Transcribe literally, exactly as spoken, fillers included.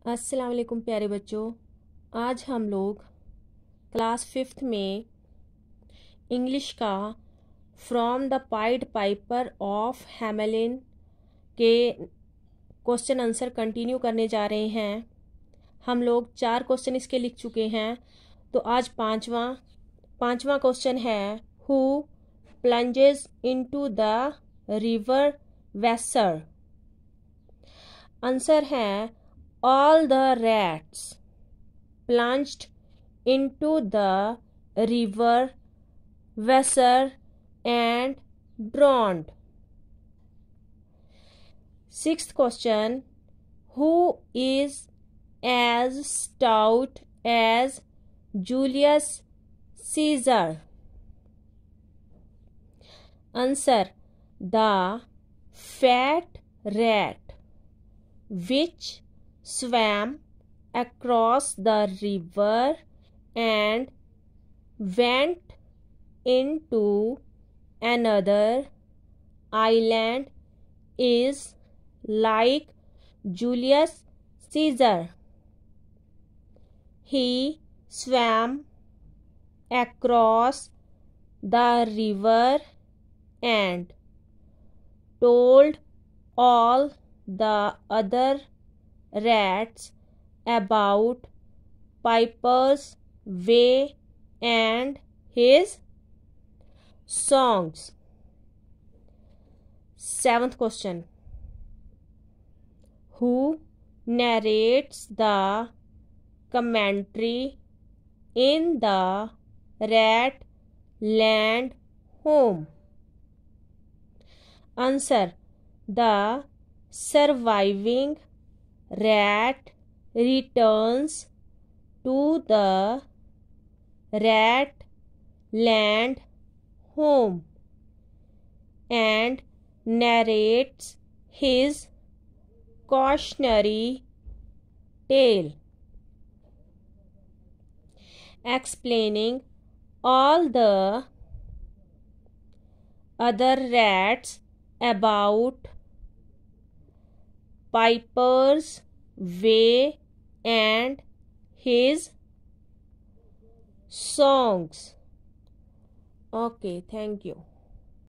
अस्सलाम वालेकुम प्यारे बच्चों। आज हम लोग क्लास फिफ्थ में इंग्लिश का from the pied piper of Hamelin के क्वेश्चन आंसर कंटिन्यू करने जा रहे हैं। हम लोग चार क्वेश्चन इसके लिख चुके हैं, तो आज पांचवा पांचवा क्वेश्चन है who plunges into the river Weser. Answer है all the rats plunged into the river Weser and drowned. Sixth question, who is as stout as Julius Caesar? Answer, the fat rat which swam across the river and went into another island is like Julius Caesar. He swam across the river and told all the other rats about Piper's way and his songs. Seventh question, who narrates the commentary in the rat land home? Answer, the surviving rat returns to the rat land home and narrates his cautionary tale, explaining all the other rats about Piper's way and his songs. Okay, thank you.